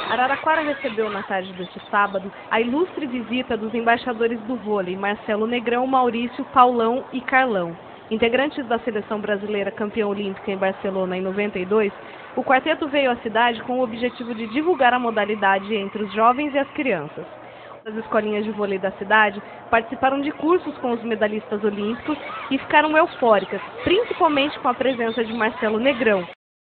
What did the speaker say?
Araraquara recebeu na tarde deste sábado a ilustre visita dos embaixadores do vôlei, Marcelo Negrão, Maurício, Paulão e Carlão. Integrantes da seleção brasileira campeã olímpica em Barcelona em 92, o quarteto veio à cidade com o objetivo de divulgar a modalidade entre os jovens e as crianças. As escolinhas de vôlei da cidade participaram de cursos com os medalhistas olímpicos e ficaram eufóricas, principalmente com a presença de Marcelo Negrão,